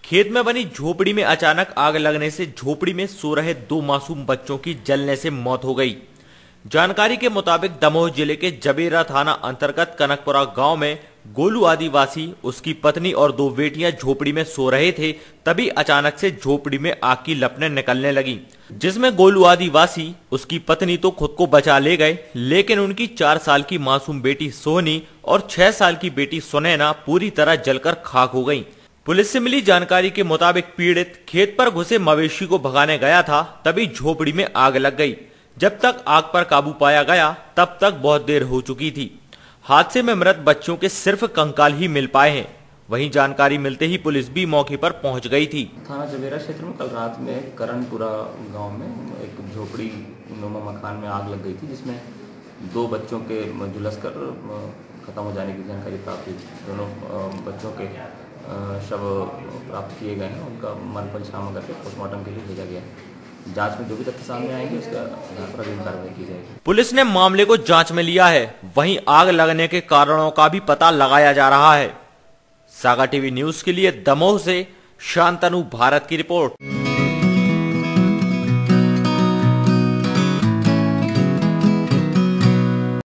खेत में बनी झोपड़ी में अचानक आग लगने से झोपड़ी में सो रहे 2 मासूम बच्चों की जलने से मौत हो गई। जानकारी के मुताबिक दमोह जिले के जबेरा थाना अंतर्गत कनकपुरा गांव में गोलू आदिवासी, उसकी पत्नी और 2 बेटियां झोपड़ी में सो रहे थे। तभी अचानक से झोपड़ी में आग की लपटें निकलने लगी, जिसमें गोलू आदिवासी, उसकी पत्नी तो खुद को बचा ले गए, लेकिन उनकी 4 साल की मासूम बेटी सोनी और 6 साल की बेटी सुनैना पूरी तरह जलकर खाक हो गयी। पुलिस से मिली जानकारी के मुताबिक पीड़ित खेत पर घुसे मवेशी को भगाने गया था, तभी झोपड़ी में आग लग गई। जब तक आग पर काबू पाया गया तब तक बहुत देर हो चुकी थी। हादसे में मृत बच्चों के सिर्फ कंकाल ही मिल पाए हैं। वहीं जानकारी मिलते ही पुलिस भी मौके पर पहुंच गई थी। थाना जबेरा क्षेत्र में कल रात में करणपुरा गांव में एक झोपड़ी नुमा मकान में आग लग गई थी, जिसमें 2 बच्चों के झुलसकर खत्म हो जाने की जानकारी प्राप्त हुई। दोनों बच्चों के शव प्राप्त किए गए हैं। उनका मरण छामा करके पोस्टमार्टम के लिए भेजा गया है। जांच में जो भी तथ्य सामने आएंगे उसके आधार पर अगली कार्रवाई की जाएगी। पुलिस ने मामले को जांच में लिया है। वहीं आग लगने के कारणों का भी पता लगाया जा रहा है। सागा टीवी न्यूज के लिए दमोह से शांतनु भारत की रिपोर्ट।